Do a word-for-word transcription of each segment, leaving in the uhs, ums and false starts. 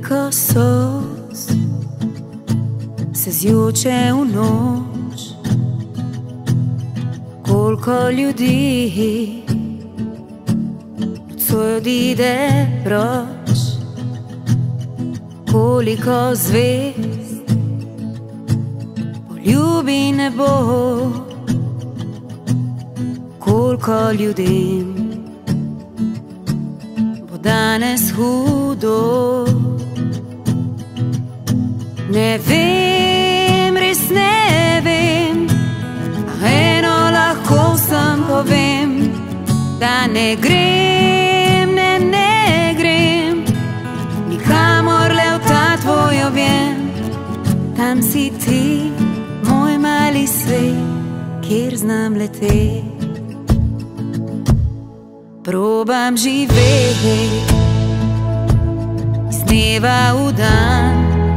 Koliko solz se zjuče v noč, koliko ljudi nocoj odide proč, koliko zvezd poljubi nebo, koliko ljudem bo danes hudo. Ne vem, res ne vem, a eno lahko sem povem, da ne grem, ne, ne grem nikamor le v ta tvoj objem. Tam si ti, moj mali svet, kjer znam leteti. Probam živeti iz dneva v dan,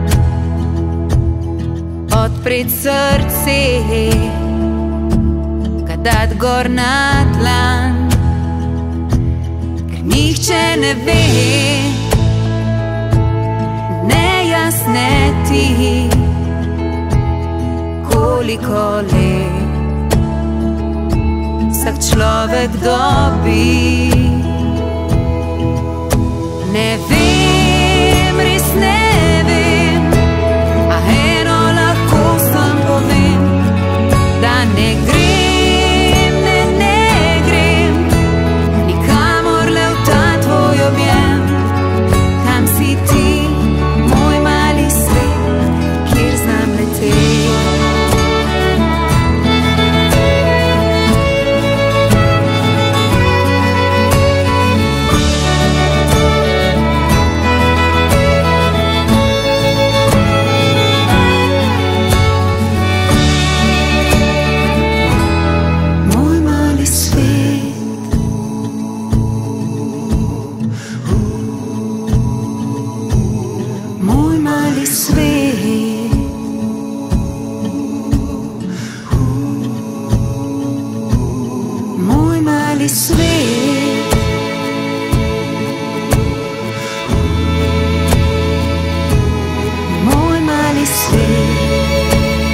odpret srce, ga dat gor na tlan, ker nihče ne ve, ne jaz ne ti, koliko let vsak človek dobi. Ne vem, res ne vem, a eno lahko sem povem, da ne grem, ne, ne grem nikamor le v ta tvoj objem. Tam si ti, moj mali svet, kjer znam leteti. Moj mali svet, moj mali svet.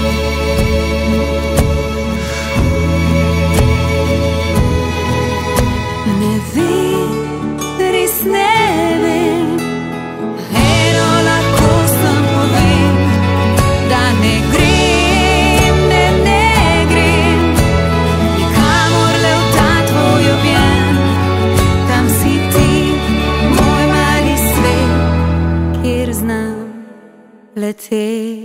Ne vem, res ne vem, eno lahko sem povem, da ne grem, ne, ne grem nikamor le v ta tvoj objem. Tam si ti, moj mali svet, kjer znam leteti.